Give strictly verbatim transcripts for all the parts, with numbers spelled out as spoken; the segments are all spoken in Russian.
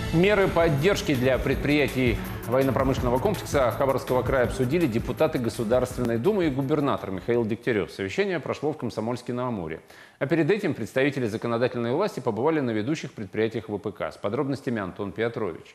Меры поддержки для предприятий военно-промышленного комплекса Хабаровского края обсудили депутаты Государственной Думы и губернатор Михаил Дегтярев. Совещание прошло в Комсомольске-на-Амуре. А перед этим представители законодательной власти побывали на ведущих предприятиях ВПК. С подробностями Антон Петрович.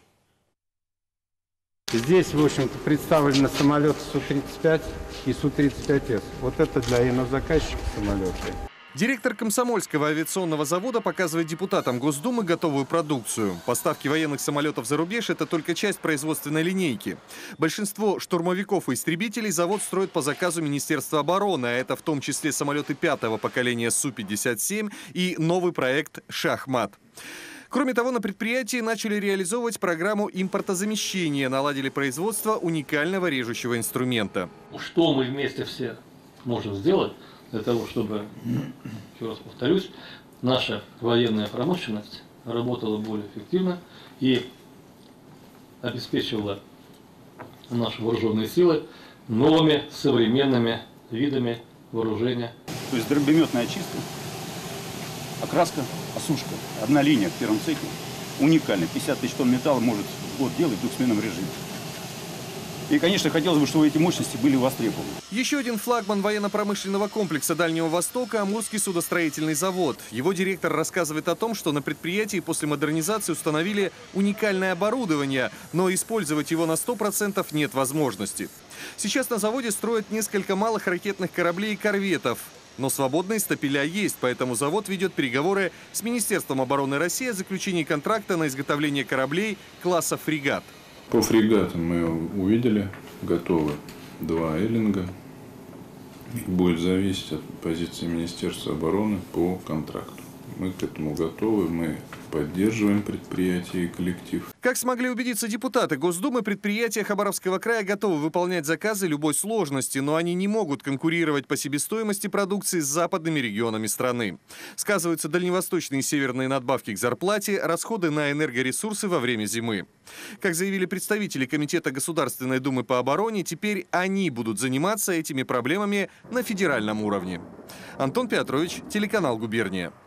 Здесь, в общем-то, представлены самолеты Су тридцать пять и Су тридцать пять С. Вот это для инозаказчиков самолеты. Директор Комсомольского авиационного завода показывает депутатам Госдумы готовую продукцию. Поставки военных самолетов за рубеж – это только часть производственной линейки. Большинство штурмовиков и истребителей завод строит по заказу Министерства обороны, а это в том числе самолеты пятого поколения Су пятьдесят семь и новый проект «Шахмат». Кроме того, на предприятии начали реализовывать программу импортозамещения, наладили производство уникального режущего инструмента. Что мы вместе все можем сделать для того, чтобы, еще раз повторюсь, наша военная промышленность работала более эффективно и обеспечивала наши вооруженные силы новыми современными видами вооружения. То есть дробометная очистка, окраска, осушка. Одна линия в первом цехе. Уникально. пятьдесят тысяч тонн металла может в год делать в двухсменном режиме. И, конечно, хотелось бы, чтобы эти мощности были востребованы. Еще один флагман военно-промышленного комплекса Дальнего Востока – Амурский судостроительный завод. Его директор рассказывает о том, что на предприятии после модернизации установили уникальное оборудование, но использовать его на сто процентов нет возможности. Сейчас на заводе строят несколько малых ракетных кораблей и корветов. Но свободные стапеля есть, поэтому завод ведет переговоры с Министерством обороны России о заключении контракта на изготовление кораблей класса «Фрегат». По фрегатам мы увидели, готовы два Эллинга. Будет зависеть от позиции Министерства обороны по контракту. Мы к этому готовы, мы поддерживаем предприятие и коллектив. Как смогли убедиться депутаты Госдумы, предприятия Хабаровского края готовы выполнять заказы любой сложности, но они не могут конкурировать по себестоимости продукции с западными регионами страны. Сказываются дальневосточные и северные надбавки к зарплате, расходы на энергоресурсы во время зимы. Как заявили представители Комитета Государственной Думы по обороне, теперь они будут заниматься этими проблемами на федеральном уровне. Антон Петрович, телеканал «Губерния».